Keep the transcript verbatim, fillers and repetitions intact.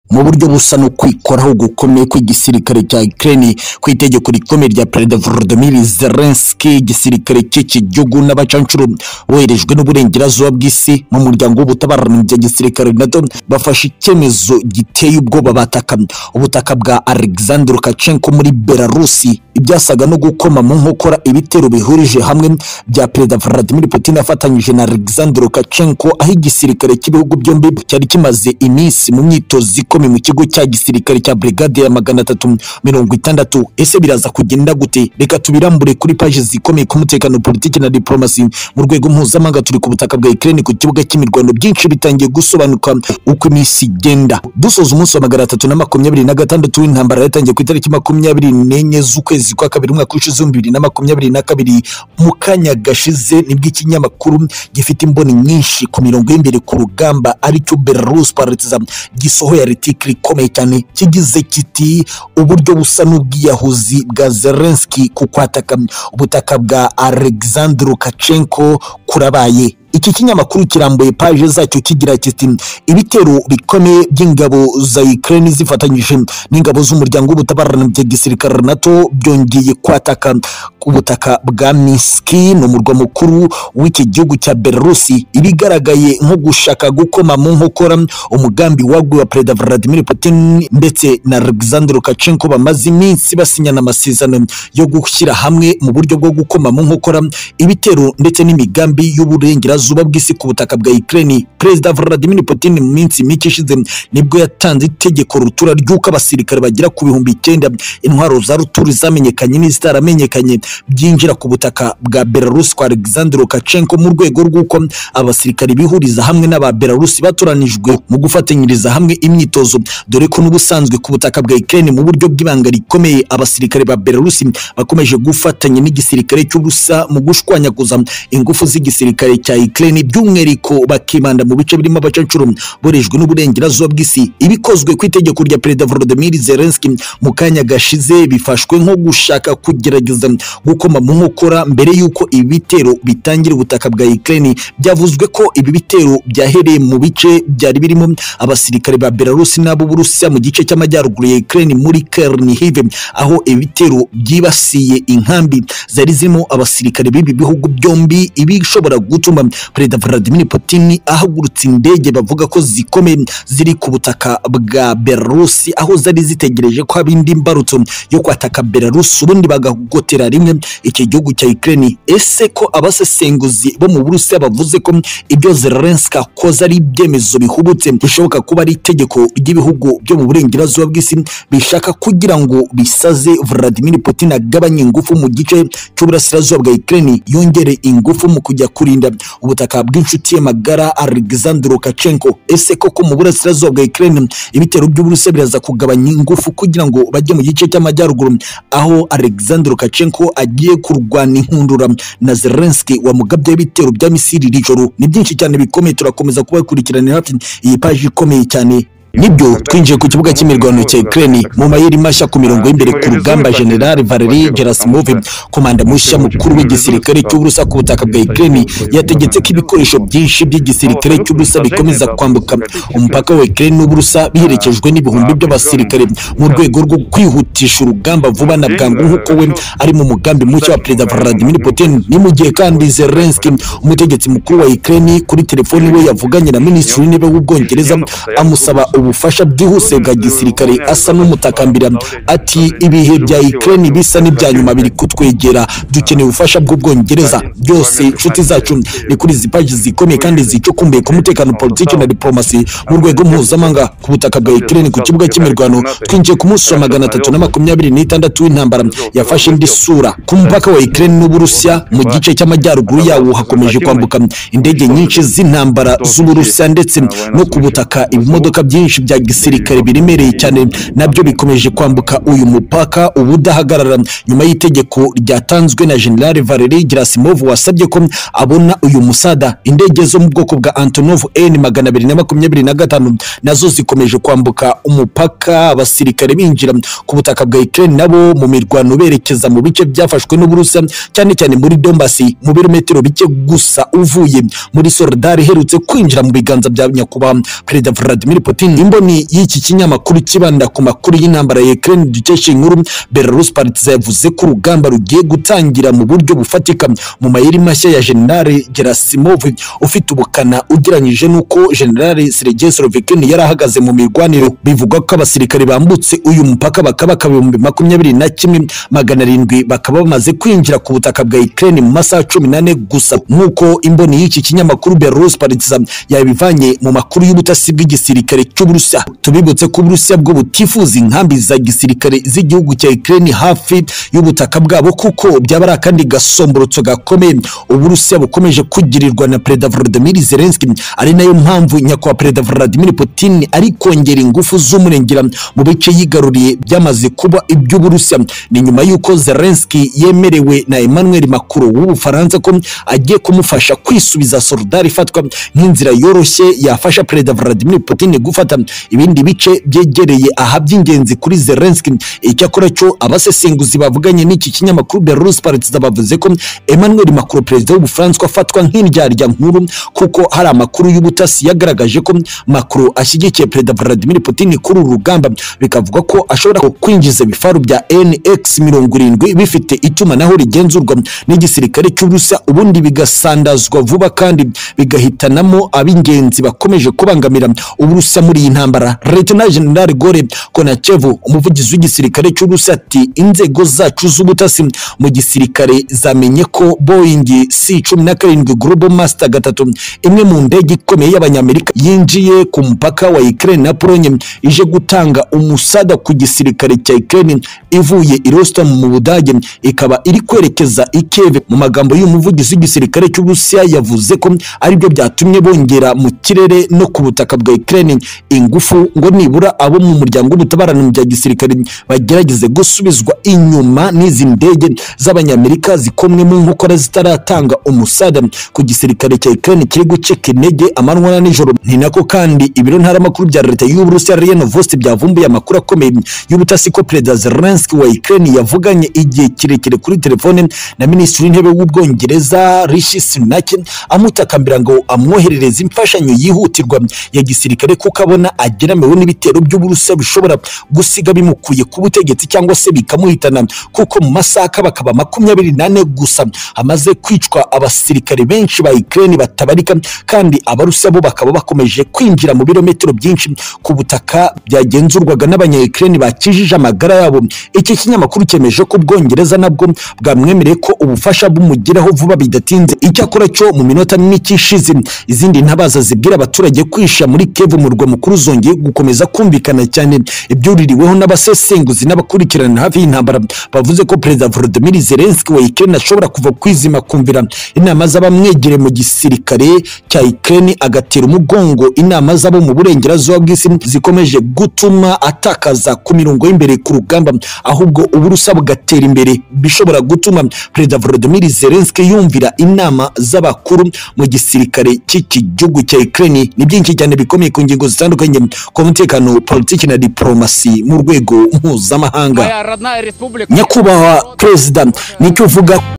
mu buryo busa no kwikoraho gukomeye kw'igisirikare cya Ukraine ku itegeko rikomeye rya Perezida Volodymyr Zelensky. Igisirikare cy'iki gihugu n'abacancuro boherejwe n'uburengerazuba bw'isi mu muryango w'ubutabarana bya gisirikare NATO bafashe icyemezo giteye ubwoba bataka ubutaka bwa Alexander Lukashenko muri Belarusi, ibyasaga no gukoma mu nkokora ibitero bihurije hamwe bya Perezida Vladimir Putin afatanyije na Alexander Lukashenko, aho igisirikare cy'ibihugu byombi cyari kimaze iminsi mu myitozo ikomeye mu kigo cya gisirikare cya brigade ya magana atatu mirongo itandatu. Ese biraza kugenda gute? Reka tubirambure kuri page zikomeye ku mutekano, politiki na diplomasi mu rwego mpuzamahanga. Turi ku butaka bwa Ukraine ku kibuga cy'imirwano, byinshi bitangiye gusobanuka uko iminsi igenda. Dusoza umunsi wa magana atatu na makumyabiri na gatandatu w'intambara yatangiye ku itariki makumyabiri n'enye z'ukwezi kwa kabiri umwaka w'ishize bibiri na makumyabiri na kabiri. Mu kanya gashize nibwo ikinyamakuru gifite imboni nyinshi ku mirongo y'imbere ku rugamba aricyo Belarus Partizan gisohoye article ikomeye cyane kigize kiti uburyo busa n'ubwiyahuzi bwa Zelensky ku kwataka ubutaka bwa Alexander Lukashenko kurabaye. Iki kinyamakuru kirambuye page zacyo kigira kiti ibitero bikomeye by'ingabo za Ukraine zifatanyije n'ingabo z'umuryango w'ubutabarana bya gisirikare NATO byongeye kwataka ku butaka bwa Minsk no murwa mukuru w'iki gihugu cya Belarusi, ibigaragaye nko gushaka gukoma mu nkokora umugambi wagwe wa Perezida Vladimir Putin ndetse na Alexander Lukashenko bamaze iminsi basinyana amasezerano yo gushyira hamwe mu buryo bwo gukoma mu nkokora ibitero ndetse n'imigambi y'uburengerazuba zuba bw'isi ku butaka bwa Ukraine. Perezida Vladimir Putin mu minsi mike ishize nibwo yatanze itegeko rutura ry'uko abasirikare bagera ku bihumbi icyenda intwaro za ruturi zamenyekanye n'izitaramenyekanye byinjira ku butaka bwa Belarus kwa Alexander Lukashenko mu rwego rw'uko abasirikare bihuriza hamwe n'aba Belarus baturanijwe mu gufatanyiriza hamwe imyitozo, dore ko n'ubusanzwe ku butaka bwa Ukraine mu buryo bw'ibanga rikomeye abasirikare ba Belarus bakomeje gufatanya n'igisirikare cy'Uburusiya mu gushwanyaguza ingufu z'igisirikare cya Ukraine, by'umwihariko bakibanda mu bice birimo abacancuro borejwe n'uburengerazuba bw'isi. Ibikozwe ku itegeko rya Perezida Volodymyr Zelensky mu kanya gashize bifashwe nko gushaka kugerageza gukoma mu nkokora mbere y'uko ibitero bitangira ubutaka bwa Ukraine. Byavuzwe ko ibi bitero byahereye mu bice byari birimo abasirikare ba Belarus n'abo Burusiya mu gice cy'amajyaruguru ya Ukraine muri Chernihiv, aho ibitero byibasiye inkambi zari zirimo abasirikare b'ibi bihugu byombi, ibishobora gutuma Perezida Vladimir Putin ahagurutse indege bavuga ko zikomeye ziri ku butaka bwa Belarus, aho zari zitegereje ko abindi mbarutso yo kwataka Belarus ubundi bagagotera rimwe iki gihugu cya Ukraine. Ese ko abasesenguzi bo mu Burusiya bavuze ko ibyo Zelensky akoze ari ibyemezo bihubutse, bishoboka kuba ari itegeko ry'ibihugu byo mu burengerazuba bw'isi bishaka kugira ngo bisaze Vladimir Putin agabanye ingufu mu gice cy'uburasirazuba bwa Ukraine, yongere ingufu mu kujya kurinda ubutaka bw'inshuti ye magara Alexander Lukashenko. Ese koko mu burasirazuba bwa Ukraine ibitero by'Uburusiya biraza kugabanya ingufu kugira ngo bajye mu gice cy'amajyaruguru aho Alexander Lukashenko agiye kurwana inkundura na Zelensky wamugabye ibitero bya misiri rijoro? Ni byinshi cyane bikomeye, turakomeza kubakurikiranira hafi iyi page ikomeye cyane. Nibyo twinjiye ku kibuga cy'imirwano cya Ukraine mu mayeri mashya ku mirongo y'imbere ku rugamba. General Valery Gerasimov, komanda mushya mukuru w'igisirikare cy'Uburusiya ku butaka bwa Ukraine, yategetse ko ibikoresho byinshi by'igisirikare cy'Uburusiya bikomeza kwambuka umupaka wa Ukraine n'Uburusiya biherekejwe n'ibihumbi by'abasirikare mu rwego rwo kwihutisha urugamba vuba na bwangu nk'uko we ari mu mugambi mushya wa Perezida Vladimir Putin. Ni mu gihe kandi Zelensky, umutegetsi mukuru wa Ukraine, kuri telefoni we yavuganye na Minisitiri w'Intebe w'Ubwongereza amusaba ubufasha bwihuse bwa gisirikare, asa n'umutakambira ati ibihe bya Ukraine bisa n'ibya nyuma biri kutwegera, dukeneye ubufasha bw'Ubwongereza. Byose inshuti zacu ni kuri izi page zikomeye kandi zicukumbuye ku mutekano, politiki na diplomasi mu rwego mpuzamahanga ku butaka bwa Ukraine ku kibuga cy'imirwano. Twinjiye ku munsi wa magana atatu na makumyabiri n'itandatu w'intambara yafashe indi sura ku mupaka wa Ukraine n'Uburusiya. Mu gice cy'amajyaruguru yawo hakomeje kwambuka indege nyinshi z'intambara z'Uburusiya ndetse no ku butaka ibimodoka byinshi bya gisirikare biremereye cyane nabyo bikomeje kwambuka uyu mupaka ubudahagarara, nyuma y'itegeko ryatanzwe na General Valery Gerasimov wasabye ko abona uyu musada. Indege zo mu bwoko bwa Antonov N magana abiri na makumyabiri na gatanu nazo zikomeje kwambuka umupaka, abasirikare binjira ku butaka bwa Ukraine nabo mu mirwano berekeza mu bice byafashwe n'Uburusiya, cyane cyane muri Donbass mu birometero bike gusa uvuye muri Soledar iherutse kwinjira mu biganza bya nyakubahwa Perezida Vladimir Putin. imboni y'iki kinyamakuru kibanda ku makuru y'intambara ya Ukraine dukesha inkuru Belarus Partizan yavuze ko urugamba rugiye gutangira mu buryo bufatika mu mayeri mashya ya General Gerasimov ufite ubukana ugeranyije nuko General Sergei Slovikin yarahagaze mu mirwaniro. Bivuga ko abasirikare bambutse uyu mupaka bakaba kabihumbi makumyabiri na kimwe magana arindwi bakaba bamaze kwinjira ku butaka bwa Ukraine mu masaha cumi n'ane gusa, nkuko imboni y'iki kinyamakuru Belarus Partizan yabivanye mu makuru y'ubutasi bw'igisirikare cy'Uburusiya. Tubibutse ko Uburusiya bwo butifuza inkambi za gisirikare z'igihugu cya Ukraine hafi y'ubutaka bwabo kuko byaba ari kandi gasomborotso gakomeye Uburusiya bukomeje kugirirwa na Perezida Volodymyr Zelensky, ari nayo mpamvu nyakwa Perezida Vladimir Putin ari kongera ingufu z'umurengera mu bice yigaruriye byamaze kuba iby'Uburusiya. Ni nyuma y'uko Zelensky yemerewe na Emmanuel Macron w'Ubufaransa ko agiye kumufasha kwisubiza Soledar ifatwa nk'inzira yoroshye yafasha Perezida Vladimir Putin gufata ibindi bice byegereye aha by'ingenzi kuri Zelensky. Icyakora cyo abasesenguzi bavuganye n'iki kinyamakuru Belarus Partizan bavuze ko Emmanuel Macron Perezida w'Ubufaransa afatwa nk'indyarya nkuru kuko hari amakuru y'ubutasi yagaragaje ko Macron ashyigikiye Perezida Vladimir Putin kuri uru rugamba, bikavuga ko ashobora kwinjiza ibifaru bya N X mirongo irindwi bifite itumanaho rigenzurwa n'igisirikare cy'Uburusiya ubundi bigasandazwa vuba kandi bigahitanamo ab'ingenzi bakomeje kubangamira Uburusiya muri iyi ntambara. Lieutenant General Gore Konachev umuvugizi w'igisirikare cy'Uburusiya ati inzego zacu z'ubutasi mu gisirikare zamenye ko Boeing C cumi na karindwi Global Master gatatu imwe mu ndege ikomeye y'Abanyamerika yinjiye ku mpaka wa Ukraine na Pologne ije gutanga umusada ku gisirikare cya Ukraine ivuye i Rostov mu Budage ikaba iri kwerekeza i Kiev. Mu magambo y'umuvugizi w'igisirikare cy'Uburusiya yavuze ko ari byo byatumye bongera mu kirere no ku butaka bwa Ukraine ingufu ngo nibura abo mu muryango w'ubutabarana mu bya gisirikare bagerageze gusubizwa inyuma n'izi ndege z'Abanyamerika zikomwe mu nkokora zitaratanga umusada ku gisirikare cya Ukraine kiri guceka intege amanywa na nijoro. Ni nako kandi ibiro ntaramakuru bya leta y'Uburusiya R I A Novosti byavumbuye amakuru akomeye y'ubutasi ko Perezida Zelensky wa Ukraine yavuganye igihe kirekire kuri telefone na Minisitiri w'Intebe w'Ubwongereza Rishi Sunak amutakambira ngo amwoherereze imfashanyo yihutirwa ya gisirikare kuko abona ageramiwe n'ibitero by'Uburusiya bishobora gusiga bimukuye ku butegetsi cyangwa se bikamuhitana kuko mu masaka bakaba makumyabiri n'ane gusa amaze kwicwa abasirikare benshi ba Ukraine batabarika kandi Abarusiya bo bakaba bakomeje kwinjira mu birometero byinshi ku butaka byagenzurwaga n'Abanya-Ukraine bakijije amagara yabo. Iki kinyamakuru cyemeje ko Ubwongereza nabwo bwamwemereye ko ubufasha bumugeraho vuba bidatinze. Icyakora cyo mu minota mike ishize izindi ntabaza zibwira abaturage kwisha muri Kiev mu rwa mukuru zongeye gukomeza kumvikana cyane ibyuririweho n'abasesenguzi n'abakurikirana hafi y'intambara bavuze ko Perezida Volodymyr Zelensky wa Ukraine ashobora kuva kwizima kumvira inama z'abamwegere mu gisirikare cya Ukraine agatera umugongo inama z'abo mu burengerazuba bw'isi zikomeje gutuma atakaza ku mirongo y'imbere ku rugamba, ahubwo Uburusiya bugatera imbere bishobora gutuma Perezida Volodymyr Zelensky yumvira inama z'abakuru mu gisirikare cy'iki gihugu cya Ukraine. Ni byinshi cyane bikomeye ku ngingo zitandukanye ku mutekano, politiki na diplomasi mu rwego mpuzamahanga. Nyakubahwa Perezida nicyo uvuga